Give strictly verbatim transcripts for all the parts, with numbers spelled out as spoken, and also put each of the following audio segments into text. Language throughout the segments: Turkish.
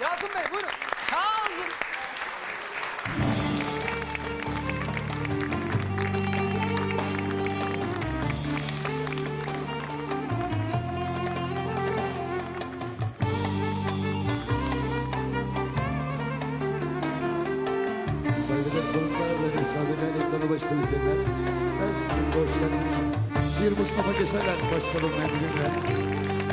Yakın Bey buyurun. Kazım. Saygıdeğer konuklar ve misafirler, ekranı başta izleyenler, isterseniz hoş geldiniz. Bir Mustafa Keserler başlayalım benimle.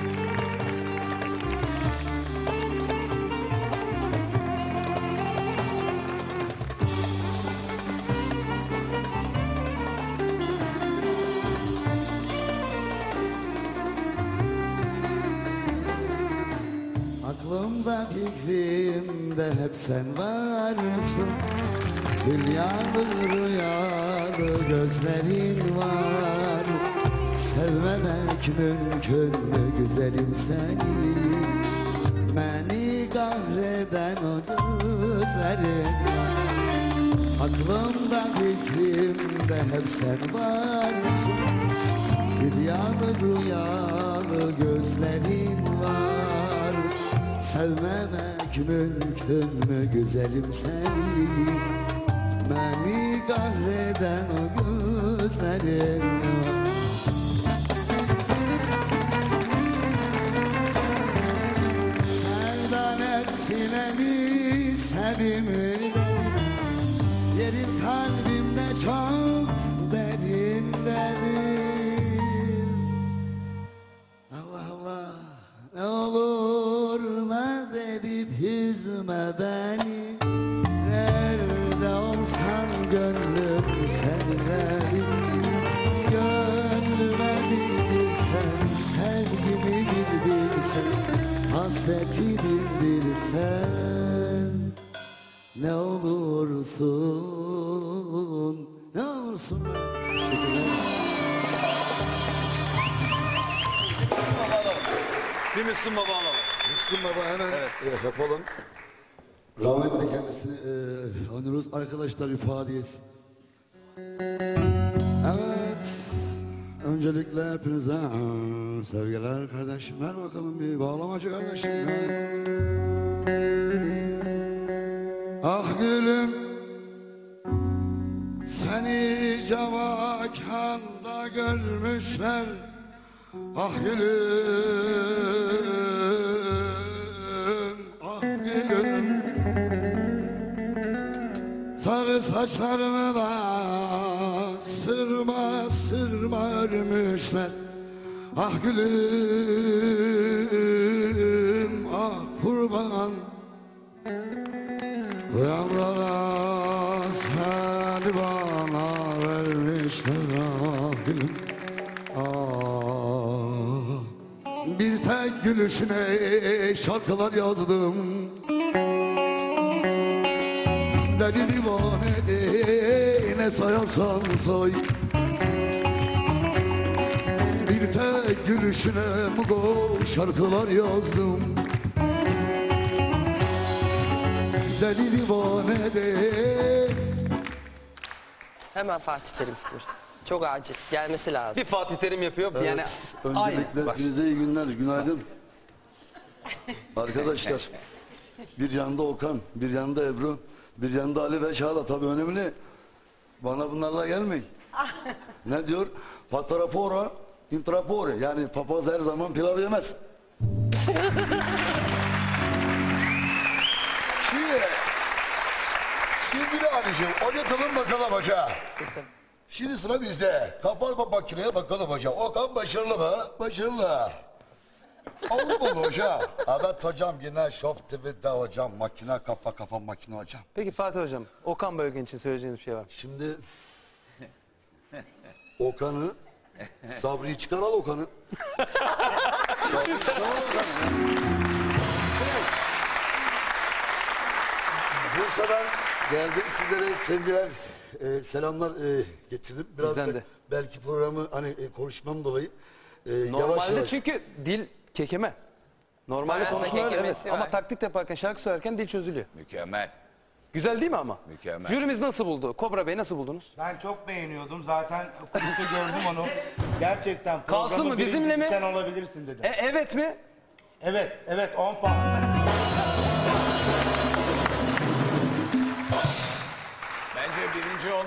Aklımda fikrimde hep sen varsın. Dünyalı rüyalı gözlerin var. Sevmemek mümkün mü güzelim seni? Beni kahreden o gözlerin var. Aklımda fikrimde hep sen varsın. Dünyalı rüyalı gözlerin var. Sevmemek mümkün mü güzelim seni? Beni kahreden o gözlerin var. Sevdan hep sinemi sevimli. Yerin kalbimde çok derin derin. Allah Allah ne olur naz edip üzme beni. Nerede olsan gönlüm seninlerin. Gönlüme bildirsen, sevgimi bildirsen, hasreti dindirsen. Ne olursun, ne olursun. Bir Müslüm Baba alalım. Müslüm Baba hemen evet. e, yapalım. Rahmetli kendisini e, anıyoruz. Arkadaşlar ifade etsin. Evet. Öncelikle hepinize aa, sevgiler kardeşim. Ver bakalım bir bağlamacı kardeşim. Ah gülüm, seni cavakanda görmüşler. Ah gülüm, ah gülüm, sarı saçlarını da sırma sırma örmüşler. Ah gülüm, ah kurban, rüyalara seni bana vermişler. Ah gülüm, ah, bir tek gülüşüne şarkılar yazdım. Deli divane ne sayarsan say. Bir tek gülüşüne mugo şarkılar yazdım. Deli divane de. Hemen Fatih Terim istiyoruz. Çok acil. Gelmesi lazım. Bir Fatih Terim yapıyor. Evet, Yani öncelikle aynı. hepinize iyi günler, günaydın. Arkadaşlar, bir yanda Okan, bir yanda Ebru, bir yanda Ali ve Çağla. Tabii önemli. Bana bunlarla gelmeyin. Ne diyor? Patrapora, intrapore. Yani papaz her zaman pilav yemez. Şimdi, sevgili Ali'ciğim, oynatalım bakalım hoca. Şimdi sıra bizde. Kapat makineye bakalım hocam. Okan başarılı mı? Başarılı. Olmadı hoca. Evet hocam, yine Show T V'de hocam. Makine kafa kafa makine hocam. Peki Fatih Hocam, Okan Bayülgen için söyleyeceğiniz bir şey var mı? Şimdi Okan'ı, Sabri'yi çıkar al Okan'ı. Sabri'yi çıkar al Okan'ı. Bursa'dan geldim, sizlere sevgiler, e, selamlar e, getirdim. Biraz Bizden be, de. belki programı hani e, konuşmam dolayı e, Normalde yavaş yavaş. çünkü dil kekeme. Normalde Bayağı konuşmalar evet. kekemesi var. Ama taklit yaparken, şarkı söylerken dil çözülüyor. Mükemmel. Güzel değil mi ama? Mükemmel. Jürimiz nasıl buldu? Kobra Bey nasıl buldunuz? Ben çok beğeniyordum. Zaten kulüpte gördüm onu. Gerçekten Kalsın programın mı, bizimle birincisi mi? sen olabilirsin dedim. E, evet mi? Evet, evet on puan.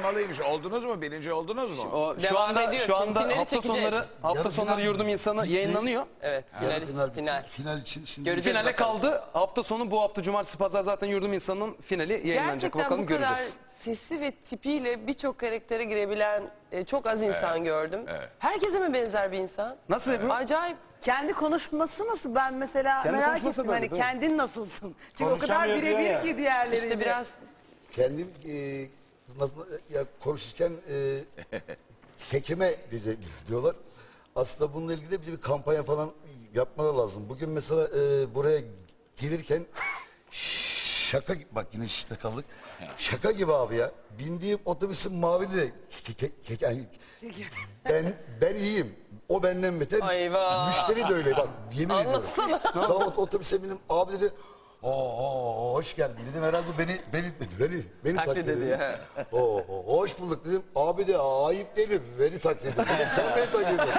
olmalıymış. Oldunuz mu? Birinci oldunuz mu? O, şu Devam anda ediyor. şu Şimdi anda finali hafta çekeceğiz. sonları hafta Yarı sonları final yurdum insanı bitti. yayınlanıyor. Evet, Yarı final, bitti. final. Final için şimdi Göreceğiz Finale bakalım. kaldı. Hafta sonu bu hafta cumartesi pazar zaten yurdum insanının finali yayınlanacak. Gerçekten Bakalım bu kadar göreceğiz. sesi ve tipiyle birçok karaktere girebilen e, çok az insan gördüm. Herkese mi benzer bir insan? Nasıl yapıyor? Acayip. Kendi konuşması nasıl? Ben mesela Kendi merak konuşması ettim böyle, hani böyle. kendin nasılsın? Çünkü o kadar Konuşamıyor diyor birebir ya. ki diğerleriyle. İşte biraz kendim e, nasıl ya konuşurken e, kekeme diye diyorlar. Aslında bununla ilgili de bize bir kampanya falan yapmaları lazım. Bugün mesela e, buraya gelirken şaka gibi, bak yine işte kaldık. Şaka gibi abi ya. Bindiğim otobüsün mavili de ke- ke- ke- yani ben ben iyiyim. O benden beter. Eyvah. Müşteri de öyle bak yemin ediyorum. Anlatsana. Daha ot- otobüse bindim. Abi dedi Oo, hoş geldin dedim herhalde beni beni beni beni Taklit taklit ediyor, ediyor. Oo, hoş bulduk dedim. Abi de ayıp değil mi? Beni taklit ediyor. Dedim, sen beni taklit ediyorsun.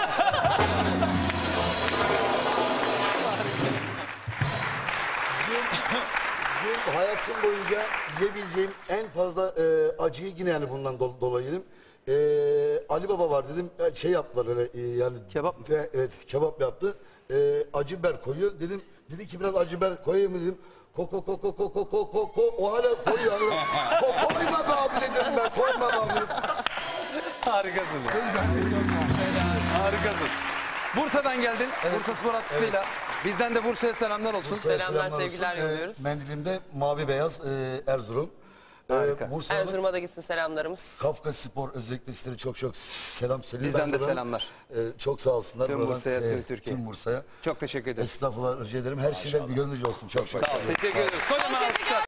Dün hayatım boyunca yiyebileceğim en fazla e, acıyı yine yani bundan do- dolayı yedim. E, Ali Baba var dedim e, şey yaptılar öyle e, yani. Kebap mı? Ve, evet kebap yaptı. E, acı biber koyuyor dedim. Dedi ki biraz acı biber koyayım mı dedim. Ko ko ko ko ko ko ko ko ko o hala koyuyor. Hala. Ko, koyma be abi dedim ben koyma be abi dedim. Harikasın ya. Harikasın. Bursa'dan geldin. Bursa Spor atkısıyla. Bizden de Bursa'ya selamlar olsun. Bursa'ya Selamlar, olsun. sevgiler E, yolluyoruz. mendilimde mavi beyaz e, Erzurum. E, Harika. Bursa'da Erzurum'a da gitsin selamlarımız. Kafka Spor özellikle sizlere çok çok selam söylüyorum. Bizden Ben de buradan, selamlar. e, çok sağ olsunlar. Tüm Buradan, Bursa'ya, tüm e, Türkiye. Tüm Bursa'ya. Çok teşekkür ederim. Estağfurullah rica ederim. Her şeyden bir gönlünüzce olsun. Çok çok. Sağ ol. Teşekkür ederiz. Kocaman alkışlar.